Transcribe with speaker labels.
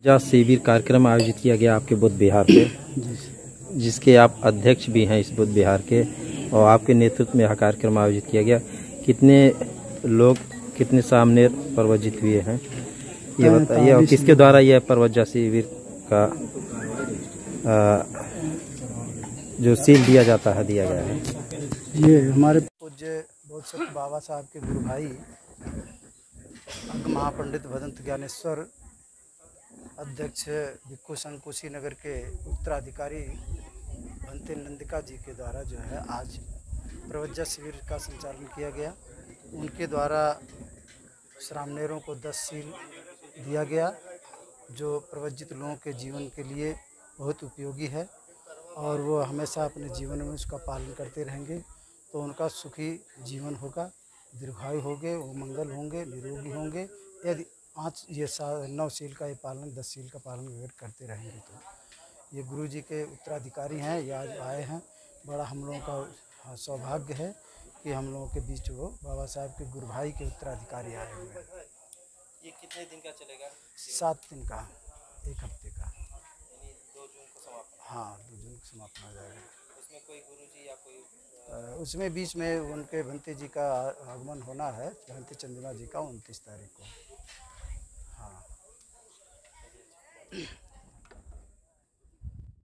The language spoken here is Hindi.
Speaker 1: जा शिविर कार्यक्रम आयोजित किया गया आपके बुद्ध विहार पे, जिसके आप अध्यक्ष भी हैं इस बुद्ध विहार के, और आपके नेतृत्व में यह कार्यक्रम आयोजित किया गया। कितने लोग, कितने सामने प्रवजित हुए हैं ये बताइए, और किसके द्वारा यह प्रवज्जा शिविर का जो सील दिया जाता है, दिया गया है?
Speaker 2: ये हमारे पूज्य बोध सत्य बाबा साहब के गुरु भाई महापंडित भदंत ज्ञानेश्वर अध्यक्ष भिक्खु संघ कुशीनगर के उत्तराधिकारी भंते नंदिका जी के द्वारा जो है आज प्रवज्जा शिविर का संचालन किया गया। उनके द्वारा श्रामणेरों को 10 सील दिया गया, जो प्रवज्जित लोगों के जीवन के लिए बहुत उपयोगी है और वो हमेशा अपने जीवन में उसका पालन करते रहेंगे तो उनका सुखी जीवन होगा, दीर्घायु होंगे, वो मंगल होंगे, निरोगी होंगे। यदि 9 सील का ये पालन, 10 सील का पालन अगर करते रहेंगे तो ये गुरु जी के उत्तराधिकारी हैं, ये आज आए हैं। बड़ा हम लोगों का सौभाग्य है कि हम लोगों के बीच वो बाबा साहब के गुरु भाई के उत्तराधिकारी आए हुए हैं।
Speaker 3: ये कितने दिन का चलेगा?
Speaker 2: 7 दिन का, 1 हफ्ते का।
Speaker 3: 2 जून को समापन?
Speaker 2: हाँ, 2 जून को समापन हो जाएगा।
Speaker 3: उसमें कोई गुरुजी या कोई
Speaker 2: उसमें बीच में उनके भंते जी का आगमन होना है, भंते चंद्रमा जी का 29 तारीख को। हाँ।